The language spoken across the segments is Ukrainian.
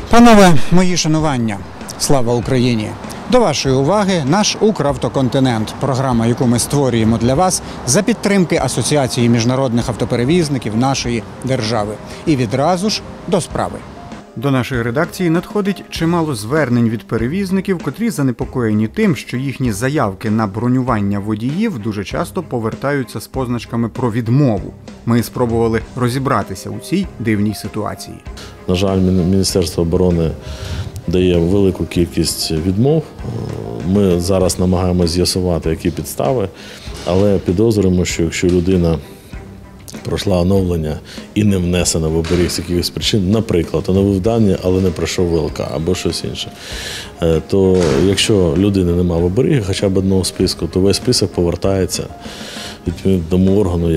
Панове, мої шанування. Слава Україні! До вашої уваги наш «Укравтоконтинент» – програма, яку ми створюємо для вас за підтримки Асоціації міжнародних автоперевізників нашої держави. І відразу ж до справи. До нашої редакції надходить чимало звернень від перевізників, котрі занепокоєні тим, що їхні заявки на бронювання водіїв дуже часто повертаються з позначками про відмову. Ми спробували розібратися у цій дивній ситуації. На жаль, Міністерство оборони дає велику кількість відмов. Ми зараз намагаємося з'ясувати, які підстави, але підозрюємо, що якщо людина пройшла оновлення і не внесена в оберіг з якихось причин, наприклад, оновив дані, але не пройшов ВЛК або щось інше, то якщо людини немає в оберігі хоча б одного списку, то весь список повертається відповідно тому органу,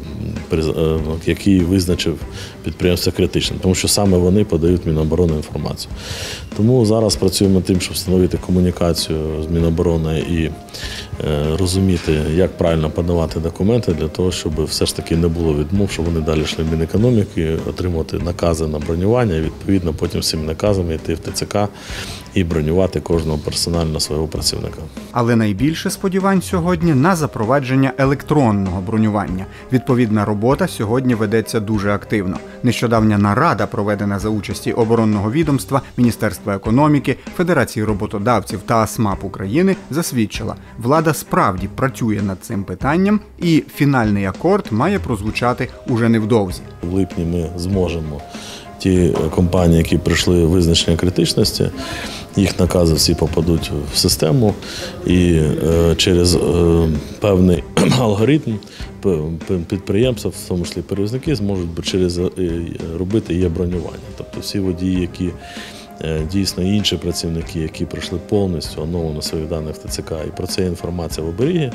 який визначив підприємство критичним, тому що саме вони подають Міноборони інформацію. Тому зараз працюємо тим, щоб встановити комунікацію з Міноборони і розуміти, як правильно подавати документи для того, щоб все ж таки не було відмов, щоб вони далі йшли в Мінекономіки, отримувати накази на бронювання і відповідно потім з цими наказами йти в ТЦК і бронювати кожного персонально свого працівника. Але найбільше сподівань сьогодні на запровадження електронного бронювання. Відповідна робота сьогодні ведеться дуже активно. Нещодавня нарада, проведена за участі оборонного відомства, Міністерства економіки, Федерації роботодавців та АСМАП України, засвідчила, влада справді працює над цим питанням і фінальний акорд має прозвучати уже невдовзі. В липні ми зможемо ті компанії, які пройшли визначення критичності, їх накази всі попадуть в систему і через певний алгоритм підприємства, в тому числі перевізники, зможуть робити є-бронювання. Тобто всі водії, які дійсно інші працівники, які пройшли повністю оновлення своїх даних в ТЦК, і про це є інформація в оберігі,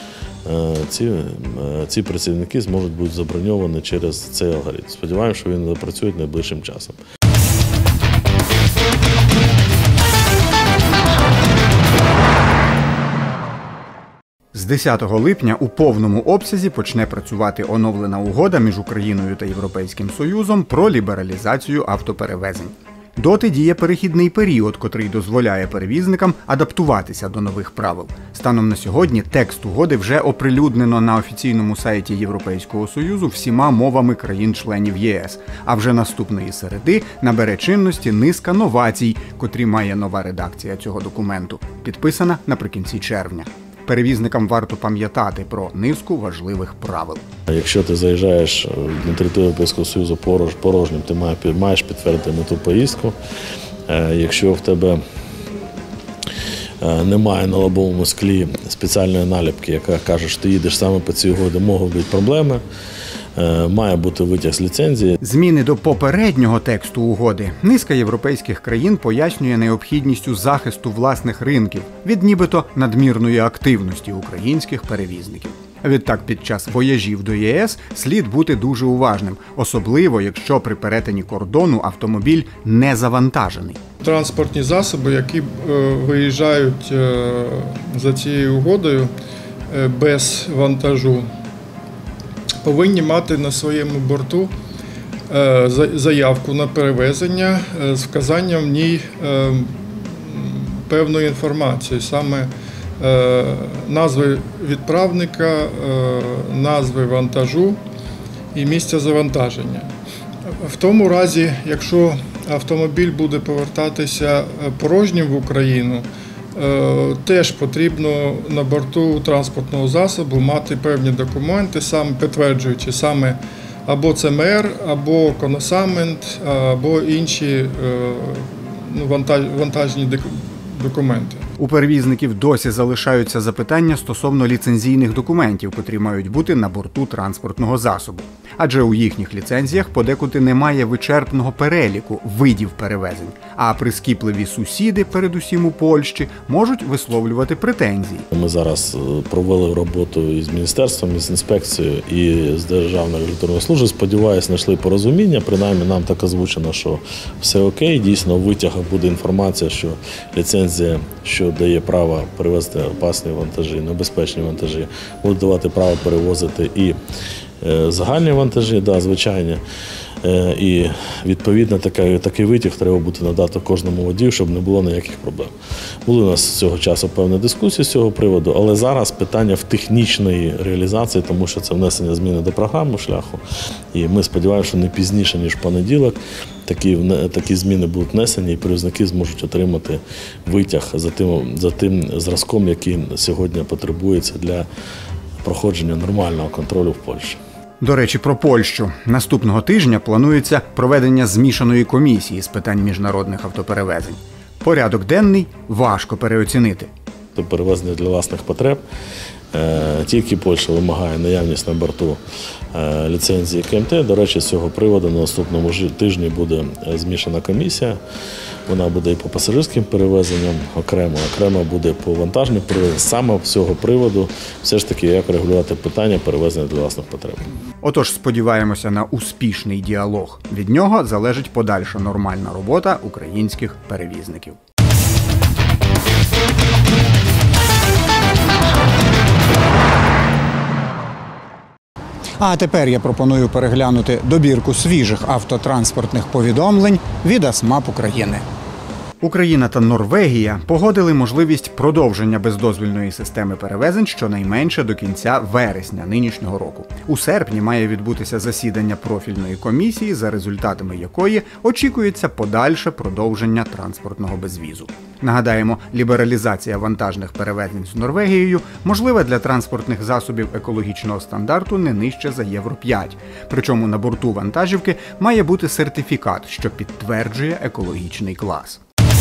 ці працівники зможуть бути заброньовані через цей алгоритм. Сподіваємося, що він запрацює найближчим часом. З 10 липня у повному обсязі почне працювати оновлена угода між Україною та Європейським Союзом про лібералізацію автоперевезень. Доти діє перехідний період, котрий дозволяє перевізникам адаптуватися до нових правил. Станом на сьогодні текст угоди вже оприлюднено на офіційному сайті Європейського Союзу всіма мовами країн-членів ЄС. А вже наступної середи набере чинності низка новацій, котрі має нова редакція цього документу, підписана наприкінці червня. Перевізникам варто пам'ятати про низку важливих правил. Якщо ти заїжджаєш на територію Європейського Союзу порожнім, ти маєш підтвердити мету поїздку. Якщо в тебе немає на лобовому склі спеціальної наліпки, яка каже, що ти їдеш саме по цій угоді, можуть бути проблеми. Має бути витяг з ліцензії. Зміни до попереднього тексту угоди низка європейських країн пояснює необхідністю захисту власних ринків від нібито надмірної активності українських перевізників. Відтак, під час вояжів до ЄС слід бути дуже уважним, особливо якщо при перетині кордону автомобіль не завантажений. Транспортні засоби, які виїжджають за цією угодою без вантажу, повинні мати на своєму борту заявку на перевезення з вказанням в ній певної інформації, саме назви відправника, назви вантажу і місця завантаження. В тому разі, якщо автомобіль буде повертатися порожнім в Україну, теж потрібно на борту транспортного засобу мати певні документи, саме підтверджуючи саме або ЦМР, або коносамент, або інші вантажні документи. У перевізників досі залишаються запитання стосовно ліцензійних документів, котрі мають бути на борту транспортного засобу. Адже у їхніх ліцензіях подекуди немає вичерпного переліку видів перевезень, а прискіпливі сусіди, передусім у Польщі, можуть висловлювати претензії. Ми зараз провели роботу із міністерством, із інспекцією і з Державною електронною службою. Сподіваюся, знайшли порозуміння. Принаймні нам так озвучено, що все окей. Дійсно, в витягах буде інформація, що ліцензія, що дає право перевезти опасні вантажі, небезпечні вантажі, буде давати право перевозити і загальні вантажі, звичайні. І відповідно такий витяг треба буде надати кожному водію, щоб не було ніяких проблем. Були у нас з цього часу певні дискусії з цього приводу, але зараз питання в технічної реалізації, тому що це внесення зміни до програми шляху. І ми сподіваємося, що не пізніше, ніж в понеділок, такі зміни будуть внесені і перевізники зможуть отримати витяг за тим зразком, який сьогодні потребується для проходження нормального контролю в Польщі. До речі, про Польщу. Наступного тижня планується проведення змішаної комісії з питань міжнародних автоперевезень. Порядок денний важко переоцінити. Перевезення для власних потреб. Тільки Польща вимагає наявність на борту ліцензії КМТ. До речі, з цього приводу на наступному тижні буде змішана комісія. Вона буде і по пасажирським перевезенням окремо буде по вантажним перевезенням. Саме з цього приводу все ж таки як регулювати питання перевезення для власних потреб. Отож, сподіваємося на успішний діалог. Від нього залежить подальша нормальна робота українських перевізників. А тепер я пропоную переглянути добірку свіжих автотранспортних повідомлень від АСМАП України. Україна та Норвегія погодили можливість продовження бездозвільної системи перевезень щонайменше до кінця вересня нинішнього року. У серпні має відбутися засідання профільної комісії, за результатами якої очікується подальше продовження транспортного безвізу. Нагадаємо, лібералізація вантажних перевезень з Норвегією можлива для транспортних засобів екологічного стандарту не нижче за Євро-5. Причому на борту вантажівки має бути сертифікат, що підтверджує екологічний клас.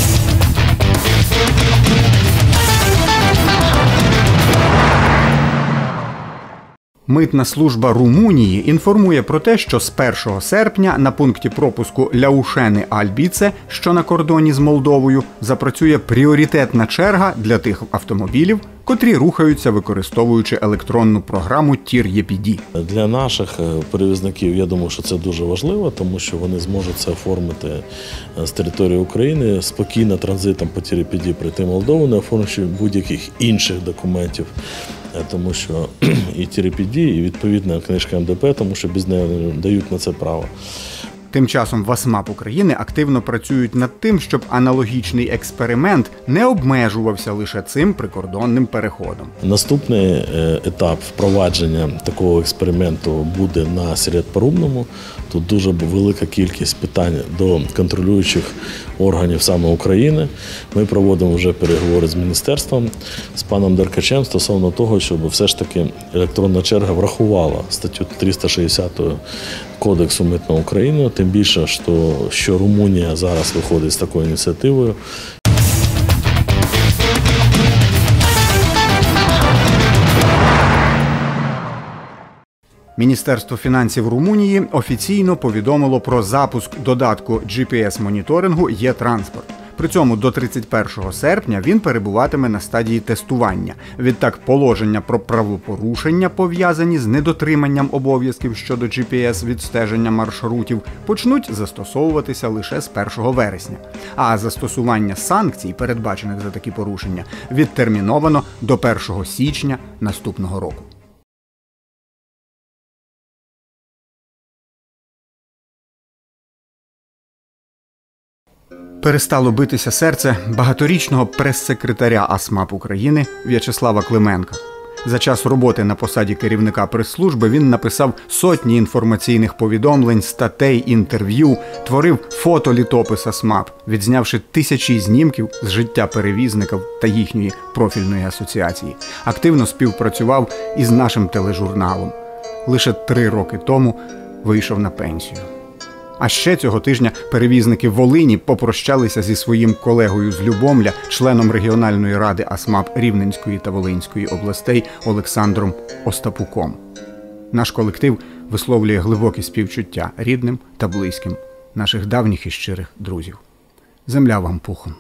Митна служба Румунії інформує про те, що з 1 серпня на пункті пропуску Ляушени-Альбіце, що на кордоні з Молдовою, запрацює пріоритетна черга для тих автомобілів, котрі рухаються, використовуючи електронну програму TIR-EPD. Для наших перевізників, я думаю, що це дуже важливо, тому що вони зможуть це оформити з території України, спокійно транзитом по TIR-EPD пройти Молдову, не оформивши будь-яких інших документів, тому що і TIR-EPD, і відповідна книжка МДП, тому що без неї дають на це право. Тим часом в АСМАП України активно працюють над тим, щоб аналогічний експеримент не обмежувався лише цим прикордонним переходом. Наступний етап впровадження такого експерименту буде на Сірят-Порубному. Тут дуже велика кількість питань до контролюючих органів саме України. Ми проводимо вже переговори з міністерством, з паном Деркачем стосовно того, щоб все ж таки електронна черга врахувала статтю 360 Кодексу митного України, тим більше, що Румунія зараз виходить з такою ініціативою. Міністерство фінансів Румунії офіційно повідомило про запуск додатку GPS-моніторингу «Є-транспорт». При цьому до 31 серпня він перебуватиме на стадії тестування. Відтак положення про правопорушення, пов'язані з недотриманням обов'язків щодо GPS-відстеження маршрутів, почнуть застосовуватися лише з 1 вересня. А застосування санкцій, передбачених за такі порушення, відтерміновано до 1 січня наступного року. Перестало битися серце багаторічного прес-секретаря АСМАП України В'ячеслава Клименка. За час роботи на посаді керівника прес-служби він написав сотні інформаційних повідомлень, статей, інтерв'ю, творив фотолітопис АСМАП, відзнявши тисячі знімків з життя перевізників та їхньої профільної асоціації. Активно співпрацював із нашим тележурналом. Лише 3 роки тому вийшов на пенсію. А ще цього тижня перевізники Волині попрощалися зі своїм колегою з Любомля, членом регіональної ради АСМАП Рівненської та Волинської областей Олександром Остапуком. Наш колектив висловлює глибокі співчуття рідним та близьким наших давніх і щирих друзів. Земля вам пухом.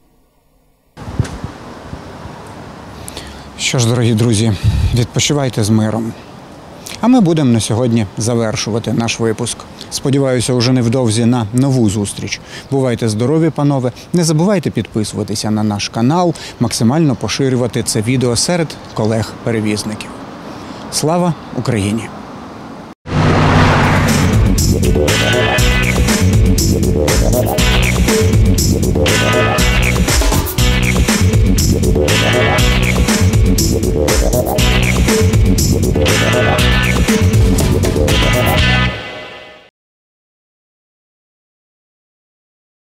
Що ж, дорогі друзі, відпочивайте з миром. А ми будемо на сьогодні завершувати наш випуск. Сподіваюся, уже невдовзі на нову зустріч. Бувайте здорові, панове. Не забувайте підписуватися на наш канал, максимально поширювати це відео серед колег-перевізників. Слава Україні!